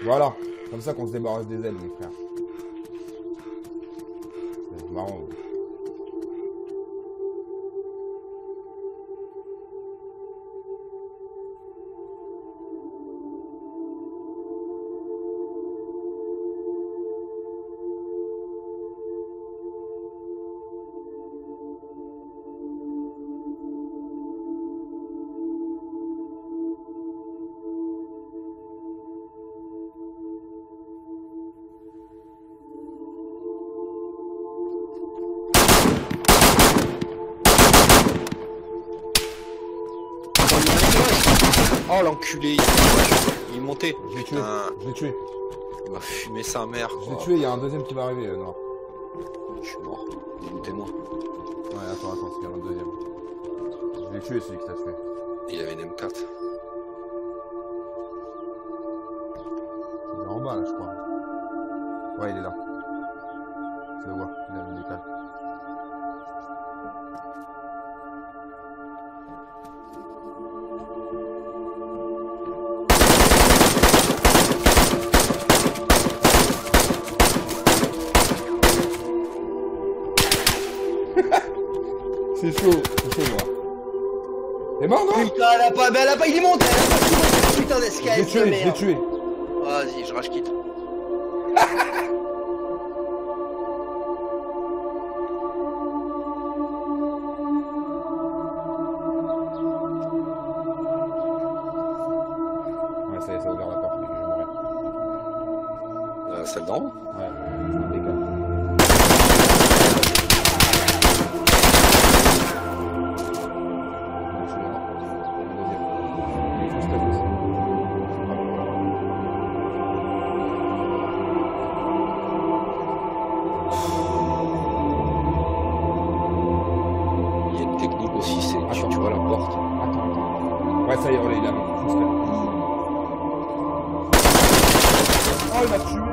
Voilà. Comme ça qu'on se débarrasse des ailes, mon frère. C'est marrant. Oh l'enculé, il est monté. Je l'ai tué. Je l'ai tué. Il m'a fumé sa mère. Je l'ai tué, il y a un deuxième qui va arriver, noir. Je suis mort. Démontez-moi. Ouais, attends, c'est un deuxième. Je l'ai tué, celui qui t'a tué. Il avait une M4. Il est en bas, là, je crois. Ouais, il est là. Je le vois, il a le décal. C'est chaud, moi. T'es mort, non? Putain, elle a pas, il est monté, elle a pas ce putain d'escalier. Je l'ai tué. Vas-y, je rage quitte. Ouais, ça y est, ça a ouvert la porte, mec, je vais mourir. Celle d'en haut? Ouais, c'est un décal. Il y a une technique aussi, c'est tu vois la porte. Attends. Ouais, ça y est, il a mis. Oh, il m'a tué.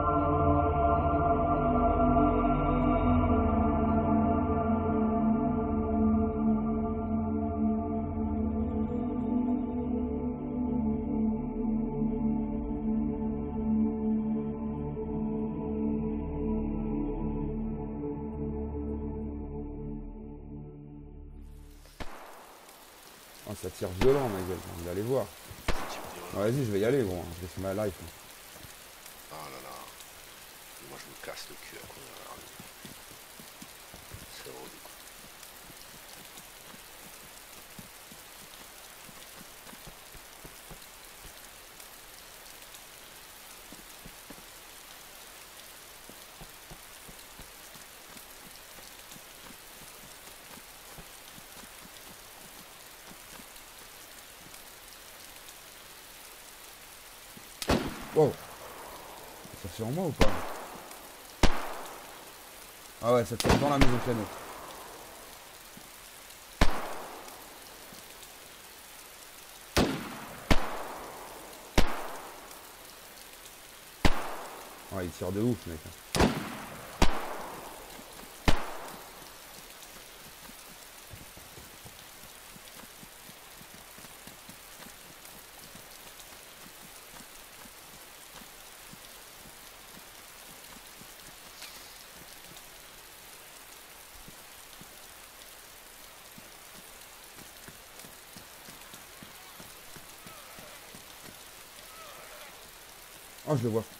Oh, ça tire violent, ma gueule. On va aller voir. Vas-y, je vais y aller, gros. Je vais faire ma life. Oh là là. Moi je me casse le cul à courir vers lui. C'est relou. Wow. Ça tire en moi ou pas? Ah ouais, ça tire dans la maison piano. Ouais, il tire de ouf, mec. Oh, je le vois.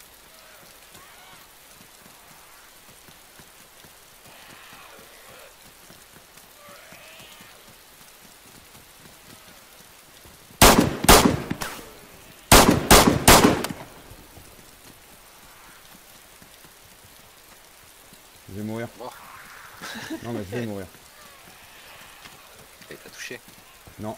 Je vais mourir. Mort. Non, mais je vais mourir. Et t'as touché? Non.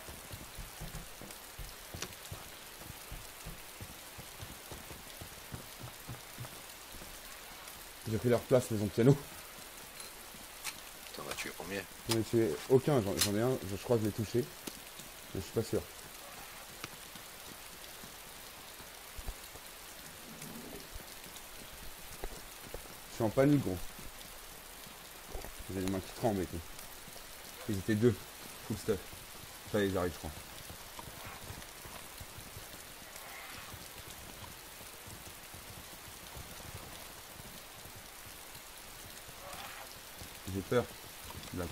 J'ai pris leur place, les ont piano. T'en as tué combien? J'en ai tué aucun, j'en ai un, je crois que je l'ai touché. Mais je suis pas sûr. Je suis en panique, gros. J'ai les mains qui tremblent et tout. Ils étaient deux. Full stuff. Ça y est, ils arrivent, je crois. J'ai peur. Black.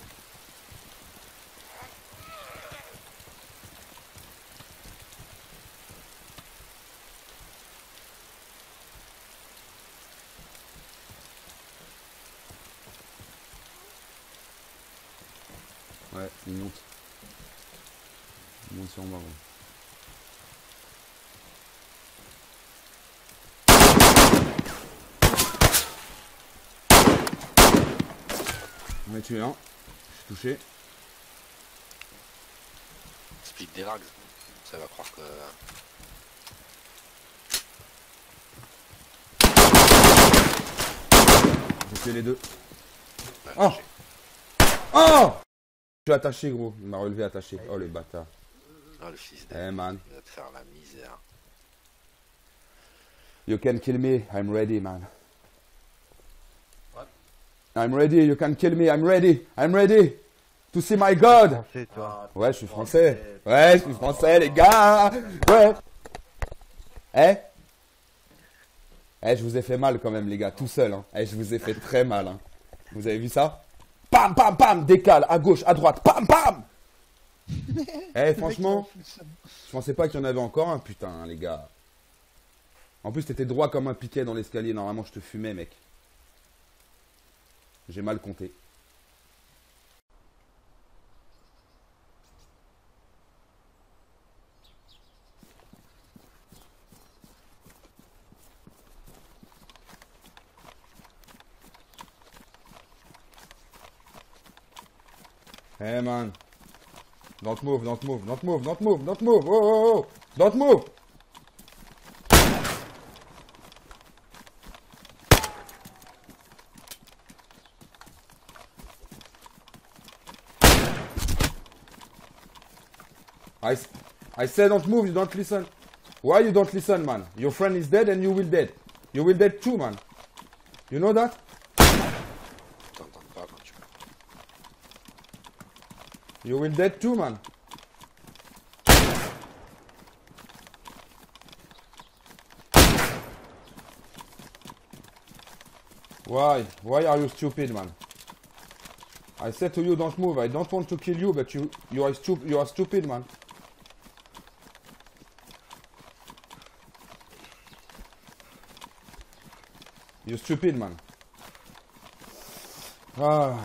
Ouais, il monte. Il monte sur moi. Bon. On m'a tué un. Je suis touché. Split des rags. Ça va croire que... J'ai tué les deux. Ouais, Oh! Oh! Je suis attaché, gros. Il m'a relevé attaché. Oh, le bâtard. Ah, le fils de... Eh, man. Il va te faire la misère. You can kill me. I'm ready, man. What? I'm ready. You can kill me. I'm ready. I'm ready. To see my God. Français, toi. Ouais, je suis français. Ouais, je suis français, les gars. Ouais. Eh? Eh, je vous ai fait mal quand même, les gars. Tout seul, hein. Eh, je vous ai fait très mal, hein. Vous avez vu ça? Pam, pam, pam. Décale. À gauche, à droite. Pam, pam. Eh, franchement, je pensais pas qu'il y en avait encore un, putain, hein, les gars. En plus, t'étais droit comme un piquet dans l'escalier. Normalement, je te fumais, mec. J'ai mal compté. Hey, man. Don't move, don't move, don't move, don't move, don't move. Oh, oh, oh. Don't move. I said don't move, you don't listen. Why you don't listen, man? Your friend is dead and you will dead. You will dead too, man. You know that? T'entends pas quand tu... You will dead too, man. Why? Why are you stupid, man? I said to you, don't move. I don't want to kill you, but you are stupid, man. You're stupid, man. Ah.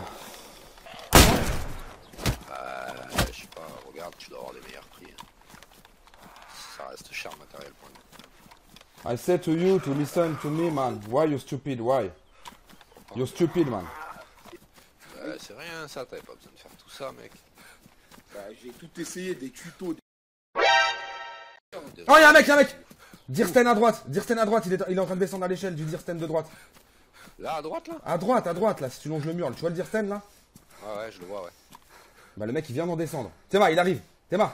je sais pas, regarde, tu dois avoir des meilleurs prix. Ça reste cher matériel pour nous. I said to you to listen to me, man. Why you stupid? Why? You're stupid, man. C'est rien ça, t'avais pas besoin de faire tout ça, mec. Bah, j'ai tout essayé, des tutos. Oh, y'a un mec, y'a un mec! Dirsten à droite, il est en train de descendre à l'échelle du Dirsten de droite. Là, à droite, là? À droite, là, si tu longes le mur, tu vois le Dirsten, là? Ah ouais, je le vois, ouais. Bah, le mec, il vient d'en descendre. Théma, il arrive. Théma.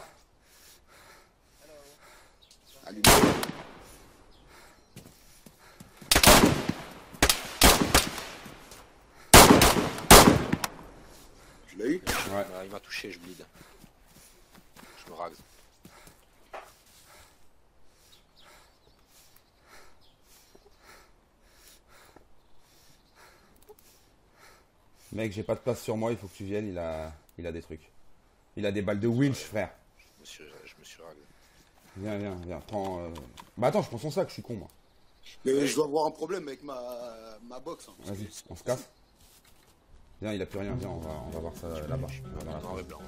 Allez, je l'ai eu. Ouais. Il m'a touché, je bleed. Je me rague. Mec, j'ai pas de place sur moi, il faut que tu viennes, il a des trucs. Il a des balles de winch, frère. Je me suis ragué. Viens, prends... Bah attends, je prends son sac, je suis con, moi. Mais je dois avoir un problème avec ma box. Hein, Vas-y, on se casse. Viens, il a plus rien, viens, on va voir ça là-bas. Noir et blanc.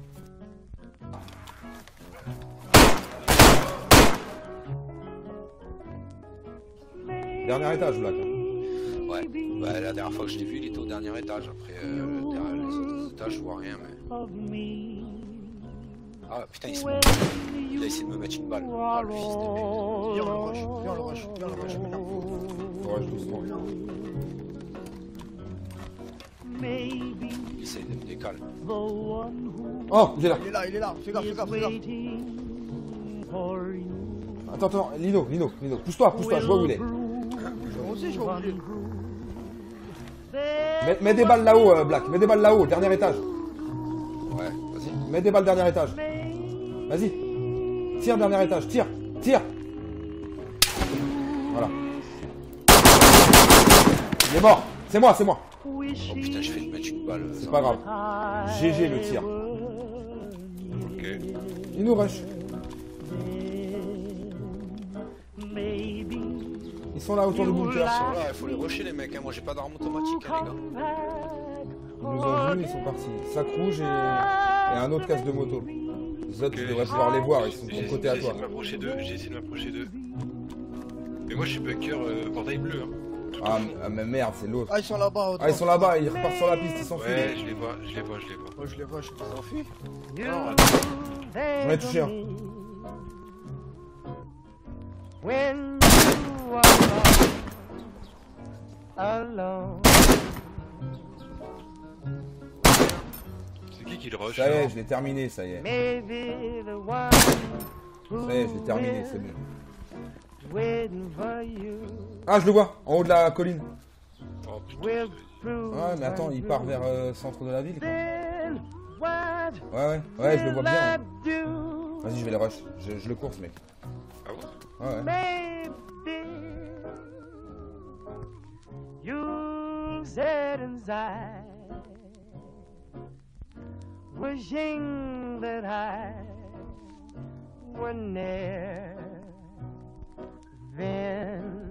Dernier étage, Black. Ouais, bah, la dernière fois que je l'ai vu, il était au dernier étage. Après, derrière les autres étages, je vois rien, mais... Ah putain, il a essayé de me mettre une balle. Ah, le fils de... Viens le rush, je m'énerve. Ouais, doucement. Il essaye de me décaler. Oh, il est là. Il est là, fais gaffe. Attends, Lino, pousse-toi, je vois où il est. Moi aussi, je vois où il est. Mets des balles là-haut, Black, mets des balles là-haut, dernier étage. Ouais, vas-y. Mets des balles dernier étage. Vas-y. Tire dernier étage, tire. Voilà. Il est mort. C'est moi, c'est moi. Oh putain, je fais de mettre une balle. C'est pas grave. GG le tir. Ok. Il nous rush. Ils sont là autour du bunker. Voilà, il faut les rusher les mecs, hein. Moi j'ai pas d'arme automatique, hein, les gars. Ils nous ont vus, ils sont partis. Sac rouge et un autre casque de moto. Les autres, tu devrais pouvoir les voir, ils sont de ton côté à toi. J'ai essayé de m'approcher d'eux. Mais moi je suis bunker portail bleu. Hein. Ah mais merde, c'est l'autre. Ah, ils sont là-bas. Ah, ils sont là-bas, ils repartent sur la piste, ils s'enfuient. Ouais, je les vois. Moi, je les vois, je les S'enfuit. Non, attends. J'en ai touché un. When you are alone. C'est qui le rush Ça y est, alors je l'ai terminé, ça y est. Maybe the one Ça y est, je l'ai terminé, c'est bon. waiting for you Ah, je le vois, en haut de la colline. Oh putain. will prove. Ouais, mais attends, il part vers centre de la ville. Quoi. Then what Ouais, je le vois bien. will I Hein. do? Vas-y, je vais le rush. Je le course, mec. Ah bon? Ouais. Maybe you'll sit inside, wishing that I were near. Then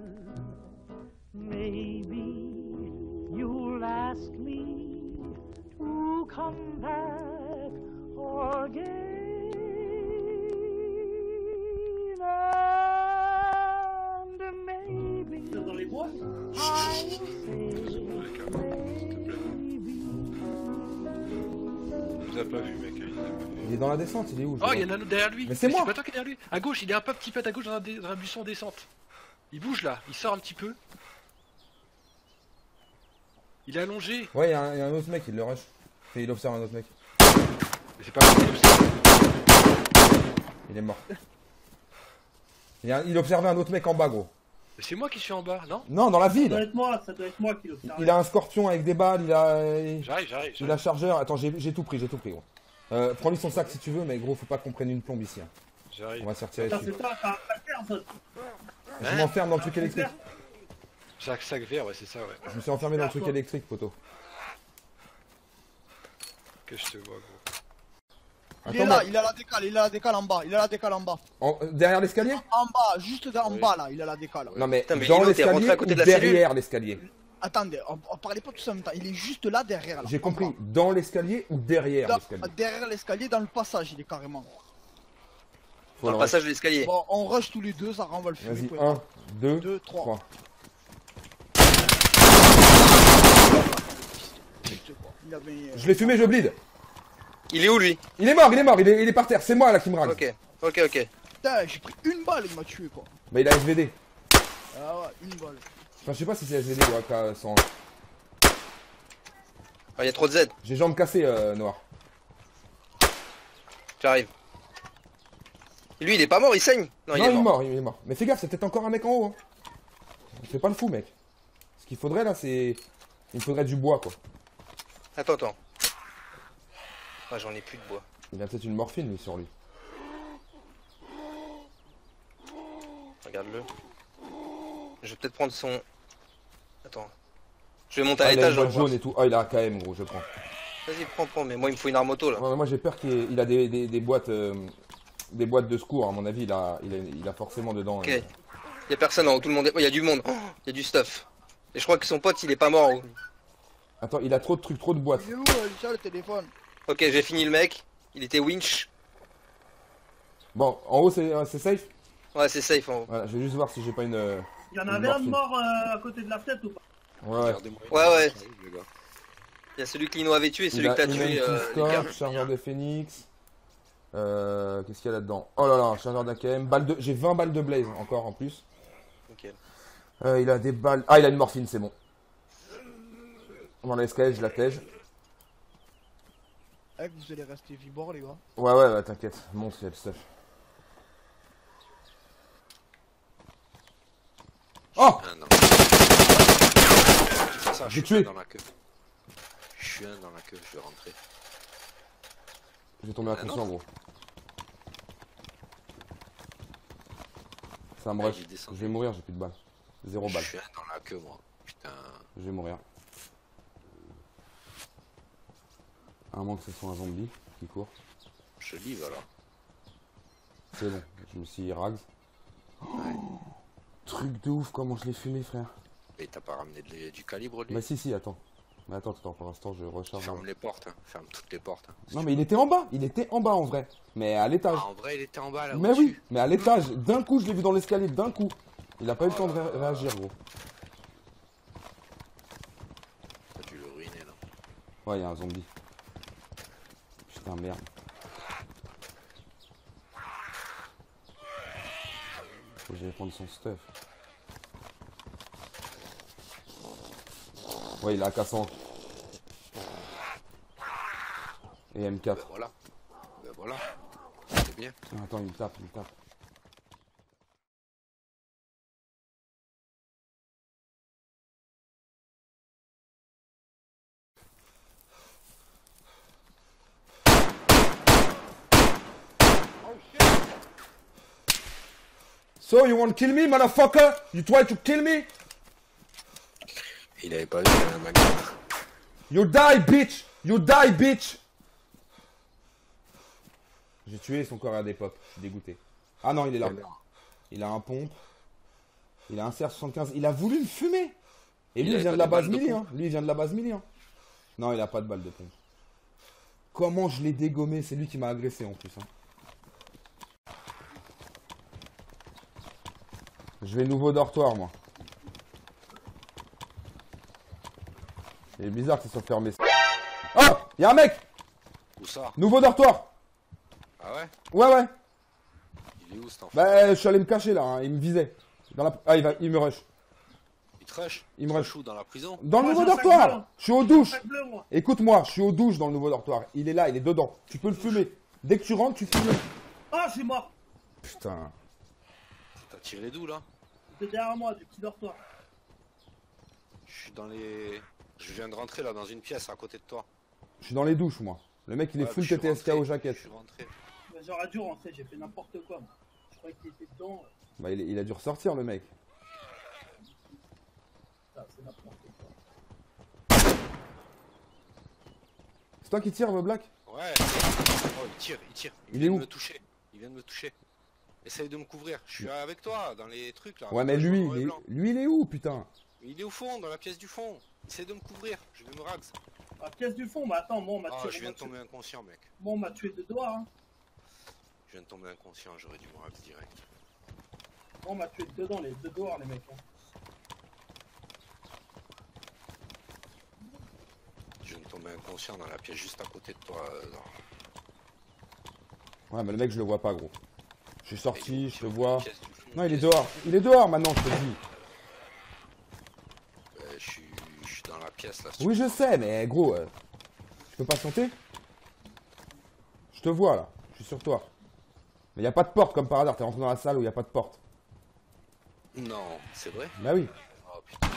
maybe you'll ask me to come back again. And maybe Dans les bois I'll say Il nous a pas vu, mec. Il nous a pas vu. Il est dans la descente, il est où? Oh, il y en a un autre derrière lui. Mais c'est moi. pas toi qui est derrière lui. À gauche, il est un peu petit peu à gauche dans un buisson en descente. Il bouge là, il sort un petit peu. Il est allongé. Ouais, il y a un autre mec, il le rush. Et il observe un autre mec. Mais c'est pas possible ça. Il est mort. Il observait un autre mec en bas, gros. Mais c'est moi qui suis en bas, non? Non, dans la Ça doit ville. être moi, qui l'observe. Il a un scorpion avec des balles, il J'arrive. a chargeur. Attends, j'ai tout pris, gros. Prends-lui son sac si tu veux, mais gros, faut pas qu'on prenne une plombe ici. Hein. On J'arrive. va se retirer Putain, dessus. c'est toi, t'as un tracteur, ça. Je m'enferme dans le truc électrique. Sac vert, ouais, c'est ça, ouais. Je me suis enfermé dans le truc électrique, poteau. Que je te vois, gros. Il est là, il a la décale en bas, Derrière l'escalier? En bas, juste en Oui. bas là, il a la décale. Non, mais Putain, mais dans Lino, t'es rentré l'escalier à côté ou de la cellule derrière l'escalier? Attendez, on parlait pas tous en même temps, il est juste là derrière là. J'ai compris. Dans l'escalier ou derrière l'escalier? Derrière l'escalier, dans le passage, il est carrément. Faut Dans le le passage de l'escalier. Bon, on rush tous les deux, ça on va le rush. fumer. Vas-y, 1, 2, 2, 3. 3. Il avait... Je l'ai fumé, je bleed. Il est où lui? Il est mort, il est par terre. C'est moi là qui me rase. Ok. Putain, j'ai pris une balle, il m'a tué quoi. Bah, il a SVD. Ah ouais, une balle. Enfin, je sais pas si c'est SVD ou AK sans. Ah, il y a trop de Z. J'ai jambes cassées, Noir. J'arrive. Et lui, il est pas mort, il saigne. Non, Non, il est mort. Mais fais gaffe, c'est peut-être encore un mec en haut. Hein. Fais pas le fou, mec. Ce qu'il faudrait là, c'est. Il faudrait du bois, quoi. Attends. Ah, j'en ai plus de bois. Il a peut-être une morphine, lui, sur lui. Regarde-le. Je vais peut-être prendre son... Attends. Je vais monter à Ah, il a l'étage. une boîte jaune et tout. Ah, il a un KM, gros, je prends. Vas-y, prends. Mais moi, il me faut une arme auto là. Ouais, moi, j'ai peur qu'il a des boîtes. Des boîtes de secours, à mon avis, il a forcément dedans. Ok. Il y a personne en haut, tout le monde est... Oh, il y a du monde. Il y a du stuff. Et je crois que son pote, il est pas mort en haut. Attends, il a trop de trucs, trop de boîtes. Il est où, Richard, le téléphone? Ok, j'ai fini le mec. Il était winch. Bon, en haut, c'est safe. Ouais, c'est safe en haut. Voilà, je vais juste voir si j'ai pas une. Il y en Une avait un de morphine. mort à côté de la fenêtre ou pas? Ouais. Ouais. Il y a celui que Lino avait tué et celui que t'as une tué. les gars. chargeur de Phoenix. Qu'est-ce qu'il y a là-dedans? Oh là là, chargeur d'AKM. J'ai 20 balles de blaze encore en plus. Ok. Il a des balles. Ah, il a une morphine, c'est bon. Dans l'escalier, je la tège. Eh, vous allez rester vibord, les gars. Ouais, t'inquiète. Monte, il y a le stuff. Oh! Ah non. Ça, J'ai je suis tué. un dans la queue. Je suis un dans la queue, je vais rentrer. J'ai tombé inconscient, gros. Ça me rush. il descend. Je vais mourir, j'ai plus de balles. 0 balles. Je suis un dans la queue, moi. Putain. Je vais mourir. À moins que ce soit un zombie qui court. Je livre alors. C'est bon, je me suis rags. Oh, truc de ouf, comment je l'ai fumé, frère. Et t'as pas ramené du calibre lui? Bah si, attends. Mais attends, pour l'instant, je recharge. Ferme les portes, hein. Ferme toutes les portes. Hein, non, mais il était en bas, en vrai. Mais à l'étage. Ah, en vrai, il était en bas là. Mais oui, mais à l'étage, d'un coup, je l'ai vu dans l'escalier, d'un coup. Il a pas eu le temps de réagir, gros. T'as dû le ruiner là. Ouais, il y a un zombie. Putain, merde. Faut que j'aille prendre son stuff. Ouais, il a AK-100. Et M4. Ben voilà. Ben voilà. C'est bien. Attends, il me tape. So, you want to kill me, motherfucker? You try to kill me? Il avait pas vu qu'il y avait un magasin. You die, bitch! You die, bitch! J'ai tué son corps à des pop. Je suis dégoûté. Ah non, il est là. Il a un pompe. Il a un CR75. Il a voulu me fumer. Et lui, il vient de la base melee. Hein. Lui, il vient de la base melee. Hein. Non, il a pas de balle de pompe. Comment je l'ai dégommé? C'est lui qui m'a agressé en plus. Hein. Je vais nouveau dortoir, moi. Il est bizarre que ça soit fermé. Oh! Y'a un mec! Où ça? Nouveau dortoir! Ah ouais? Ouais. Il est où cet enfant? Bah, je suis allé me cacher là, hein. Il me visait. Ah, il me rush. Il te rush? Il me rush. Où dans la prison? Dans le nouveau dortoir! Je suis aux douches! Écoute-moi, je suis aux douches dans le nouveau dortoir. Il est là, il est dedans. Tu peux le fumer. Dès que tu rentres, tu fumes. Ah, je suis mort. Putain. T'as tiré d'où là? C'était derrière moi, du petit dortoir. Je suis dans les... Je viens de rentrer là dans une pièce à côté de toi. Je suis dans les douches, moi. Le mec, il est Ouais, full je suis TTSK rentré, aux jaquettes. Je suis rentré. Mais j'aurais dû rentrer, j'ai fait n'importe quoi. Moi. Je croyais qu'il était dedans. Bah, il a dû ressortir, le mec. Ça, c'est n'importe quoi. C'est toi qui tires, Black? Ouais. Oh, il tire. Il est vient où? de me toucher. Il vient de me toucher. Essaye de me couvrir. Je suis avec toi dans les trucs là. Ouais, mais lui, il est où, putain? Il est au fond, dans la pièce du fond. Essaye de me couvrir. Je vais me rags. La pièce du fond, mais attends, moi on m'a Ah, tué. je viens de tomber inconscient, mec. Moi on m'a tué de doigts. Hein. Je viens de tomber inconscient. J'aurais dû me rags direct. Moi on m'a tué dedans, les deux doigts, les mecs. Hein. Je viens de tomber inconscient dans la pièce juste à côté de toi. Ouais, mais le mec, je le vois pas, gros. Je suis sorti, je te vois. Pièce du fond, Non, il est pièce- dehors. Il est dehors maintenant, je te dis. Je suis dans la pièce là. Oui, je sais, mais gros, je peux pas sauter? Je te vois là, je suis sur toi. Mais y a pas de porte comme par hasard, t'es rentré dans la salle où y a pas de porte. Non, c'est vrai? Bah oui. Oh putain.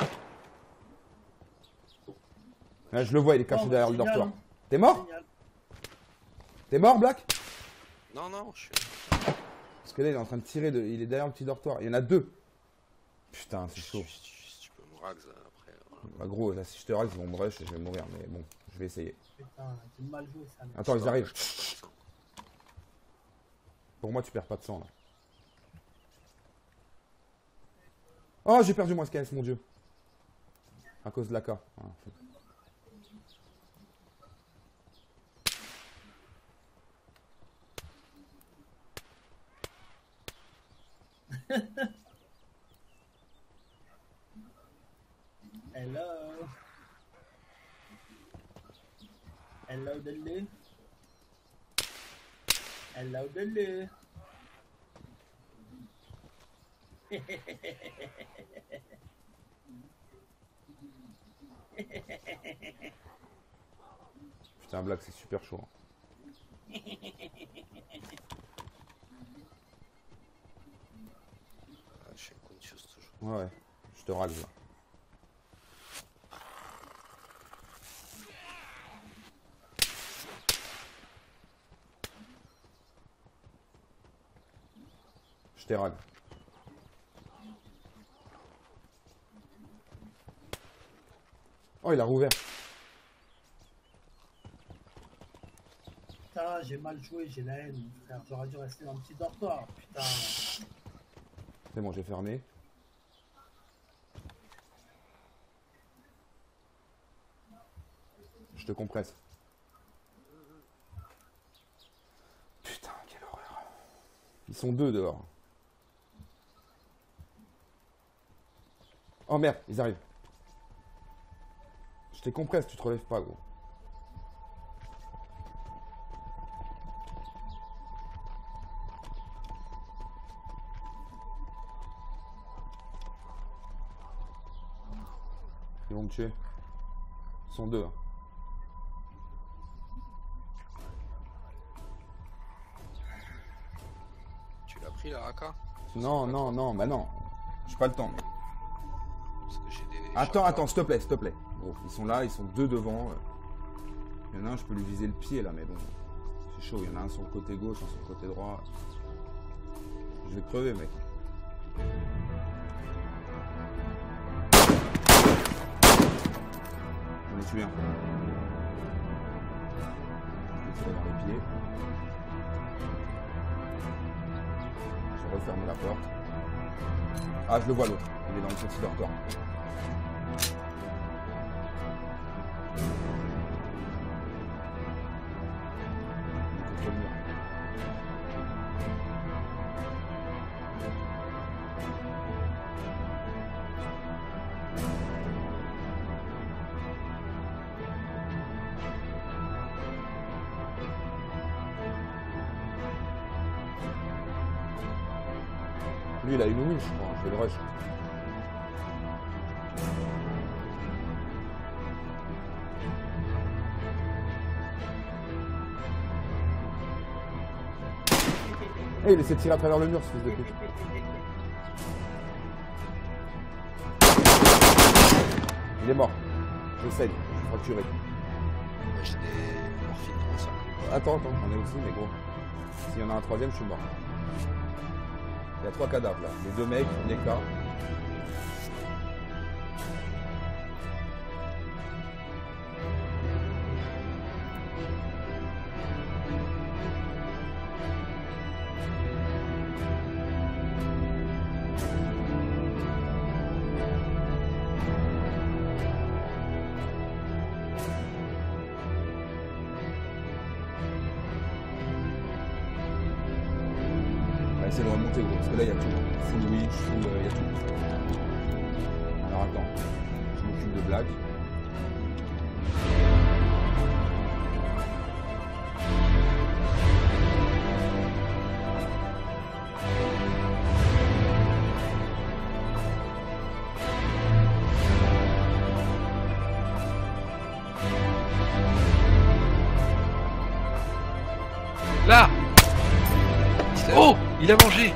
Là, je le vois, il est caché Oh, derrière le génial, dortoir. hein. T'es mort? Génial. T'es mort, Black? Non, je suis... Parce que là, il est en train de tirer, il est derrière le petit dortoir. Il y en a deux. Putain, c'est chaud. Si tu peux me rags après. Voilà. Bah gros, là, si je te rase, ils vont me rush et je vais mourir. Mais bon, je vais essayer. Putain, c'est mal joué ça. Mec. Attends, ils arrivent. Je- Pour moi, tu perds pas de sang, là. Oh, j'ai perdu mon SKS, mon dieu. À cause de l'AK. Ah, Hello. Hello, Delu. Hello, Delu. Putain, Black, c'est super chaud. Ah, je suis conscious toujours. Ouais, ouais. Je te rase, là. Je t'ai rag. Oh, il a rouvert. putain, j'ai mal joué, j'ai la haine, mon frère. J'aurais dû rester dans le petit dortoir, putain. C'est bon, j'ai fermé. Je te compresse. Putain, quelle horreur. Ils sont 2 dehors. Oh merde, ils arrivent. Je te compresse, tu te relèves pas, gros. Ils vont me tuer. Ils sont 2. Hein. Tu l'as pris la raka? Non, non, non, bah non. J'ai pas le temps. Parce que j'ai des... Attends, s'il te plaît, s'il te plaît. Bon, ils sont là, ils sont 2 devant. Il y en a un, je peux lui viser le pied là, mais bon. C'est chaud, il y en a un sur le côté gauche, un sur le côté droit. Je vais crever, mec. J'en ai tué un. Je vais tirer dans les pieds. Je referme la porte. Ah, je le vois l'autre. Il est dans le petit dortoir. Il est contre le mur. Lui, il a une winch, je crois. Je vais le rush. Eh, il essaie de tirer à travers le mur, ce fils de pute. Il est mort. Je saigne. Je suis fracturé. Ouais, j'ai des morphines dans mon sac. Attends, j'en ai aussi, mais gros. S'il y en a un troisième, je suis mort. Il y a 3 cadavres là. Les 2 mecs, on est là. On va essayer de remonter gros, parce que là il y a tout. Full winch, full, il y a tout. Alors attends, je m'occupe de Black. Là! Oh! Il a mangé!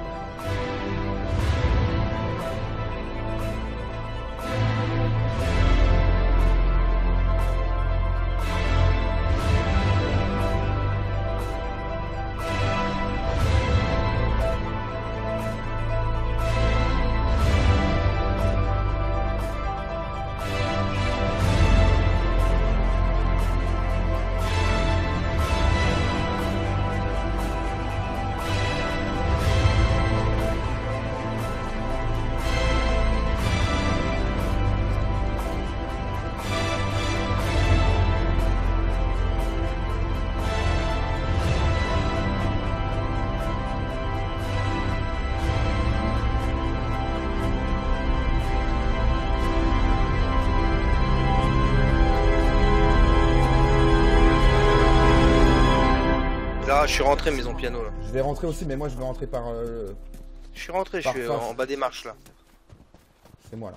Là, je suis rentré maison piano là. Je vais rentrer aussi, mais moi je vais rentrer par... Je suis rentré, je Par suis face. en bas des marches là. C'est moi là.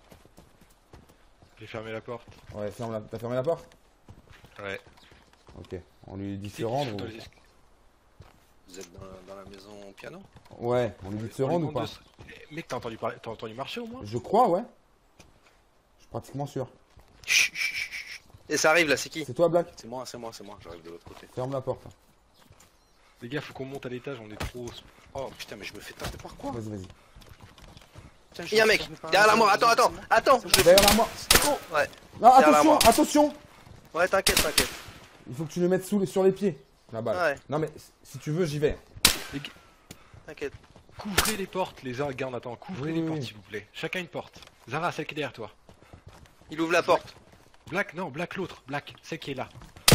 J'ai fermé la porte. Ouais, ferme la... T'as fermé la porte? Ouais. Ok. On lui dit de se rendre ou... Vous êtes dans la maison piano? Ouais, on lui dit de se rendre ou pas? Mec, t'as entendu marcher au moins? Je crois, ouais. Je suis pratiquement sûr. Chut, chut, chut, chut. Et ça arrive là, c'est qui? C'est toi, Black? C'est moi, j'arrive de l'autre côté. Ferme la porte. Là. Les gars, faut qu'on monte à l'étage, on est trop... Oh putain, mais je me fais taper par quoi? Vas-y, vas-y. Putain, Il y a un mec, derrière la moi, attends, je... Derrière la moi. Ouais, Non, Derrière la attention, moi. attention. ouais, t'inquiète. Il faut que tu le mettes sur les pieds. La balle. Ouais. Non mais si tu veux, j'y vais. T'inquiète. Couvrez les portes, les gars, on attend. Couvrez Oui, les oui, portes, oui. s'il vous plaît. Chacun une porte. Zara, celle qui est derrière toi. Il ouvre la porte. Black, non, Black l'autre. Black, celle qui est là.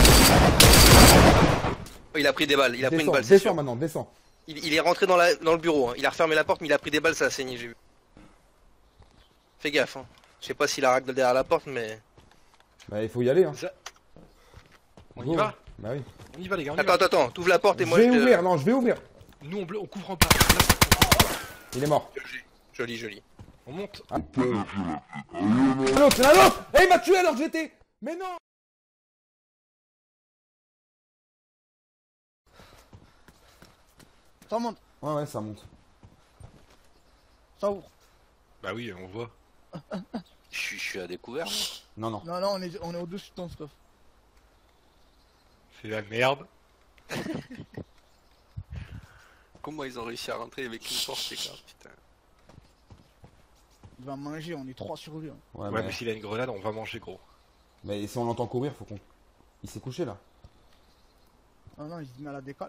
Oh, il a pris des balles. Il a pris une Descends, balle, c'est descends sûr. maintenant, descends. Il est rentré dans le bureau. Hein. Il a refermé la porte, mais il a pris des balles, ça a saigné, j'ai vu. Fais gaffe. Hein. Je sais pas s'il a ragdoll derrière la porte, mais. Bah il faut y aller hein. On Go. y va? Bah oui. On y va, les gars. On y va. Attends, t'ouvres la porte et Je moi vais je te... ouvrir, non, je vais ouvrir. Nous, on couvre en bas. Il est mort. Joli. On monte. Un autre, c'est un autre. Eh, il m'a tué alors que j'étais. Mais non. Ça monte, Ouais, ça monte. ça ouvre. Bah oui, on voit. Je suis à découvert. Non, non. Non, on est au-dessus de ton stuff. C'est la merde. Comment ils ont réussi à rentrer avec une porte, les gars, putain. Il va manger, on est 3 sur lui. Hein. Ouais, Ouais, mais s'il a une grenade, on va manger, gros. mais si on l'entend courir, faut qu'on. Il s'est couché là. Non, il se met à la décale.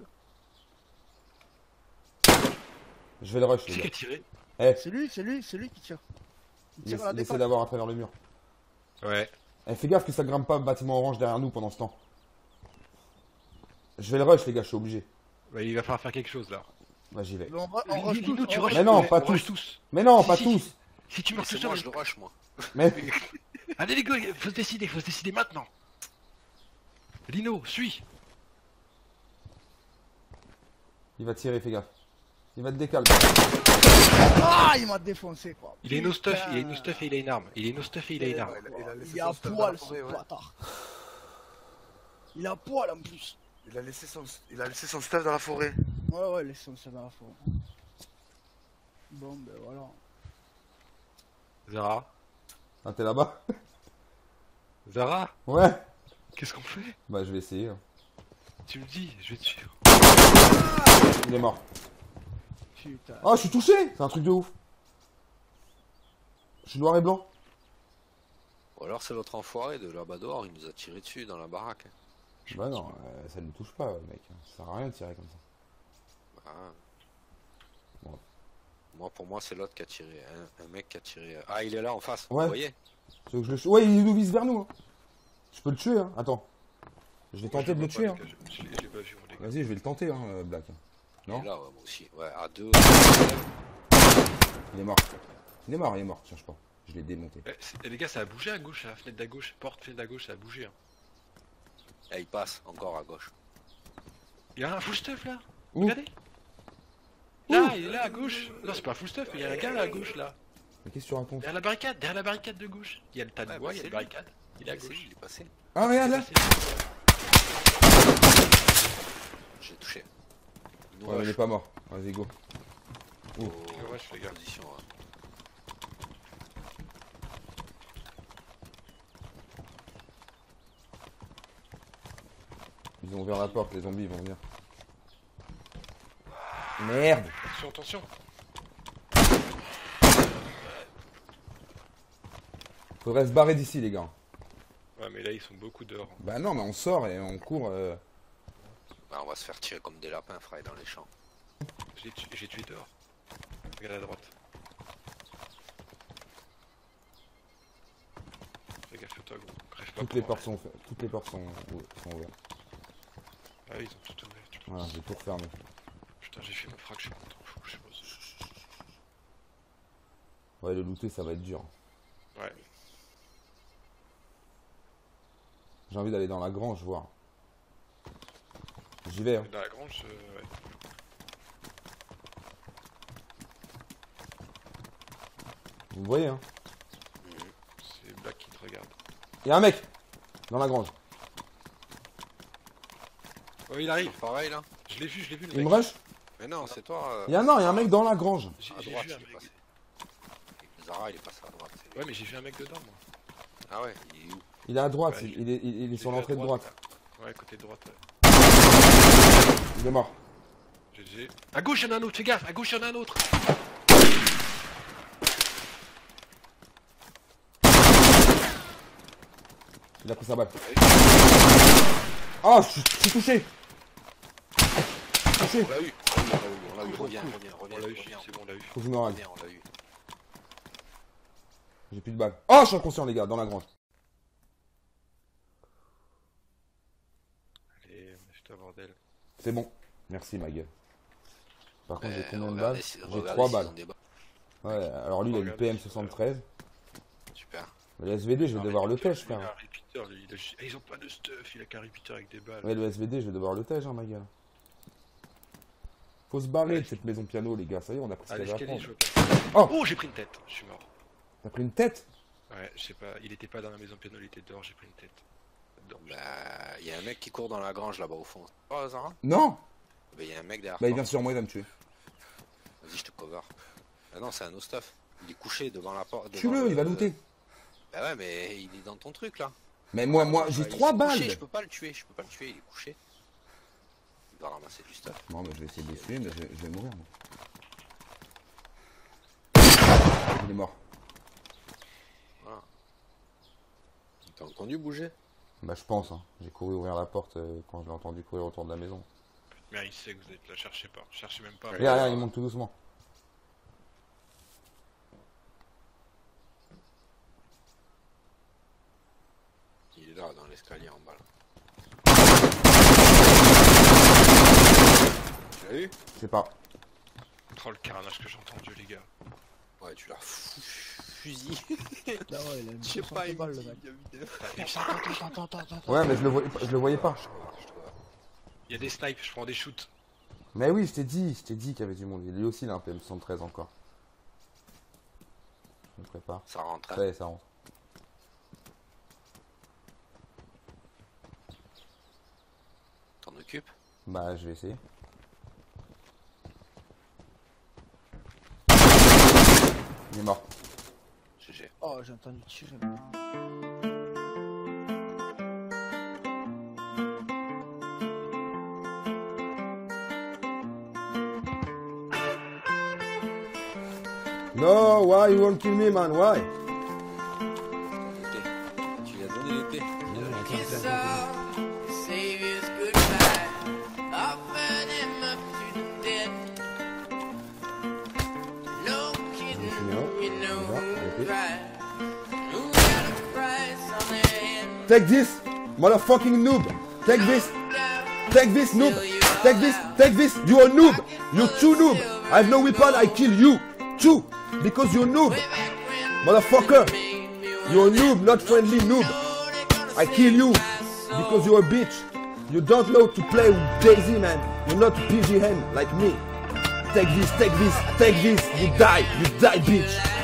Je vais le rush. Qui Les c'est qui gars. a tiré? Eh, C'est lui qui tire. Il il tire à la essaie décale. d'avoir à travers le mur. Ouais. Eh, fais gaffe que ça grimpe pas bâtiment orange derrière nous pendant ce temps. Je vais le rush, les gars, je suis obligé. Bah, il va falloir faire quelque chose là. Bah, j'y vais. Mais on rush Lino, tous, tu on rushes. Mais non, Ouais, pas on rush tous. Mais non, Si, pas si, tous. Si tu meurs tout C'est moi, seul. je le rush, moi. Mais. Allez, les gars, faut se décider maintenant. Lino, suis. Il va tirer, fais gaffe. Il va te décaler. Ah, il m'a défoncé quoi. Il est no stuff, Putain. il est no stuff et il a une arme. Il est no stuff et il a une arme. Il est à poil ce bâtard. Il est à poil en plus. Il a laissé son stuff dans la forêt. Ouais, laissons ça dans la forêt. Bon, ben voilà. Zara. Ah, t'es là-bas? Zara, Ouais. qu'est-ce qu'on fait? Bah, je vais essayer. hein. Tu me dis, je vais te suivre. Il est mort. Putain. Oh, je suis touché. C'est un truc de ouf. Je suis noir et blanc. Ou alors c'est l'autre enfoiré de là-bas dehors, il nous a tiré dessus dans la baraque. Bah non, ça ne touche pas, mec. Ça sert à rien de tirer comme ça. Ah. Bon. Moi, pour moi, c'est l'autre qui a tiré. Un mec qui a tiré. Ah, il est là en face, Ouais. vous voyez? Tu veux que je le... Ouais, il nous vise vers nous. Hein. Je peux le tuer, hein. Attends. Je vais tenter de le tuer. Hein. Je l'ai pas vu, mon gars. Vas-y, je vais le tenter, hein, Black. Il Non, est là, ouais, moi aussi. Ouais, à deux. il est mort. Il est mort, cherche pas. Je l'ai démonté. Les gars, ça a bougé à gauche, la fenêtre d'à gauche. Porte, fenêtre d'à gauche, ça a bougé. Hein. Et il passe encore à gauche. Il y a un full stuff là. Où? Regardez. Là, il est là à gauche. Non, c'est pas full stuff, mais il y a un gars là à gauche là. Mais qu'est-ce que tu racontes? Derrière la barricade de gauche. Il y a le tas de Ouais, bois, bah, il y a c'est la lui. barricade. Il est à C'est gauche. lui, il est passé. Ah, regarde là. J'ai touché. Il nous Ouais, mais il est rush pas mort. Vas-y, go. au- nous rush, les gars. position, ouais. Ils ont ouvert la porte, les zombies, ils vont venir. Merde. Attention. Faudrait se barrer d'ici, les gars. Ouais, mais là, ils sont beaucoup dehors. Bah non, mais on sort et on court. Bah, on va se faire tirer comme des lapins, frère, dans les champs. J'ai tué dehors. Regarde à droite. Fais gaffe toi, gros. Crève pas Toutes pour les moi. portes sont ouvertes. Ah, ils ont tout ouvert. Tu Voilà, j'ai tout refermé. Putain, j'ai fait mon frac, je suis content. Je sais pas. Ouais, le looter, ça va être dur. Ouais. J'ai envie d'aller dans la grange voir. J'y vais, hein. Dans la grange, ouais. Vous voyez, hein. C'est Black qui te regarde. Il y a un mec dans la grange. Oh, il arrive. Pareil, là. Je l'ai vu, le Il me mec. rush. Mais non, c'est toi. Il y a un mec dans la grange. J'ai À vu droite, un il est mec. passé. Zara, il est passé à droite. c'est lui. Ouais, mais j'ai vu un mec dedans, moi. Ah ouais, il est où? Il est à droite, Ouais, il est sur l'entrée de droite. Ouais, côté droite. Ouais. Il est mort. GG. À gauche, il y en a un autre, fais gaffe. À gauche, il y en a un autre. Il a pris sa balle. Oh, je suis touché. touché. On l'a eu, reviens, On l'a eu, c'est bon, on l'a eu. Faut que je me rende. reviens, on l'a eu. J'ai plus de balles. Oh, je suis inconscient, les gars, dans la grange. Allez, lâche-toi, bordel. C'est bon. Merci, ma gueule. Par contre, j'ai combien de Regardez balles? si- J'ai regardez 3 s'ils ont balles. des balles. Ouais, alors lui, il a une Regarde. PM73. Super. Mais le SVD, je vais devoir le tèche, Il a frère. un repeater, lui. Ah, ils ont pas de stuff, il a qu'un repeater avec des balles. Ouais, le SVD, je vais devoir le tèche, hein, ma gueule. Faut se barrer de cette maison piano, les gars. Ça y est, on a pris ce Ah, qu'il y avait à l'escalier, prendre. je vois pas. Oh Oh, j'ai pris une tête, je suis mort. T'as pris une tête? Ouais, je sais pas, il était pas dans la maison piano, il était dehors, j'ai pris une tête. Dehors. Bah, il y a un mec qui court dans la grange là-bas au fond. Oh, Zara? Non. Bah, il y a un mec derrière. Bah, il toi. vient sur moi, il va me tuer. Vas-y, je te cover. Ah non, c'est un no-stuff. Il est couché devant la porte. Tue-le, il va looter. Bah ouais, mais il est dans ton truc là. Mais moi, j'ai Il 3 s'est balles. couché, je peux pas le tuer, il est couché. Il va ramasser du stuff. Non, mais je vais essayer de le tuer, mais je vais mourir. moi. Il est mort. Voilà. T'as entendu bouger? Bah, je pense, hein. J'ai couru ouvrir la porte quand je l'ai entendu courir autour de la maison. Mais il sait que vous êtes là, cherchez pas, cherchez même pas. Regarde, il monte tout doucement. Il est là, dans l'escalier en bas là. Tu l'as eu? Je sais pas. Oh le carnage que j'ai entendu, les gars. Ouais, tu l'as fusillé. Ah ouais, il a une Je sais pas, il balle, m'a le dit, mec. il a mis des- Attends. Ouais, mais je le voyais pas. Il y a des snipes, je prends des shoots. Mais oui, je t'ai dit qu'il y avait du monde. Lui aussi, il a un PM73 encore. Je me prépare. Ça rentre. Ça y est, ça rentre. T'en occupes? Bah, je vais essayer. Il est mort. GG. Oh, j'ai entendu tirer. Mec. No, why you won't kill me, man? Why? Tu lui as donné l'épée. Take this, motherfucking noob. Take this. Take this, noob. Take this. Take this. You're a noob. You're too noob. I have no weapon. I kill you. Too. Because you're noob. Motherfucker. You're a noob, not friendly noob. I kill you. Because you're a bitch. You don't know to play with Daisy, man. You're not PGM like me. Take this. Take this. Take this. You die, bitch.